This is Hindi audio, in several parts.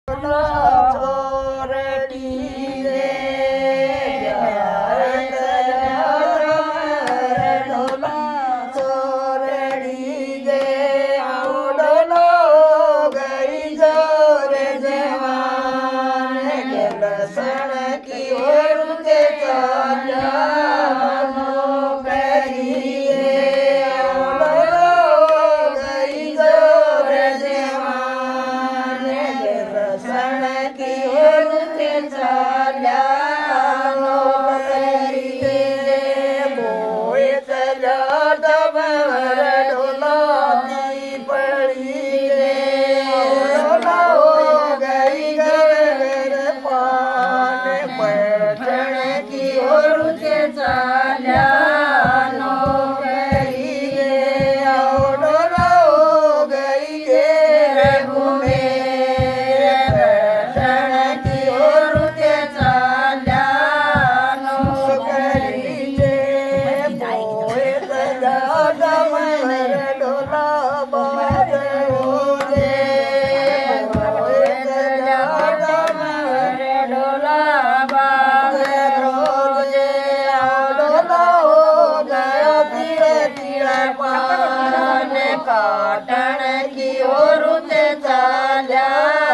काटन की ओर चाल्या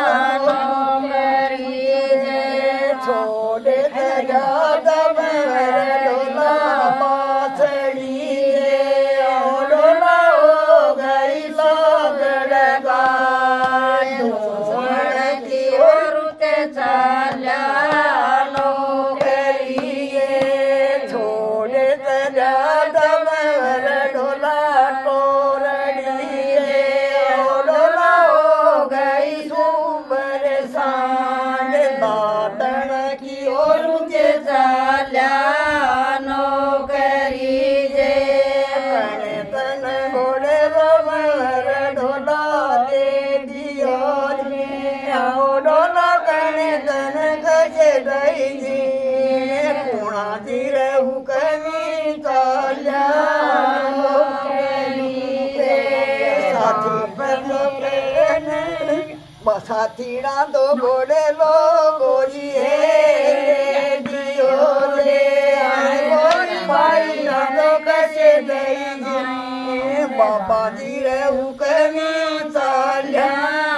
छोड़ डोला पाथड़ी डोला हो गई लगड़गा की ओर चाल्या छोड़ डोला साथीड़ा दो घोड़े लो गोरी दियो रे गोरी भाई दो कैसे दई बाबा जी रे हुकमी चाल्या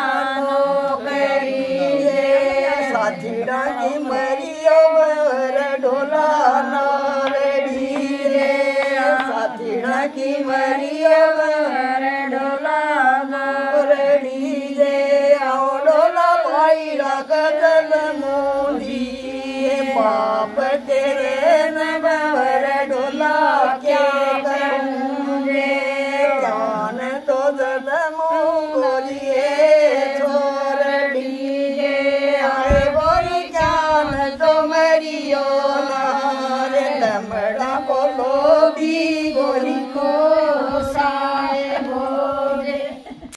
साथीड़ा की मरियो ढोला नारड़ी रे साथीड़ा की मरियो ढोला नारड़ी रे कदल मोदी बाप तेरे नवर डोला क्या करूँगे जान तो जल मोरिए छोरड़ी आए बोरी जान तो मरियो नारे लमड़ा बोलो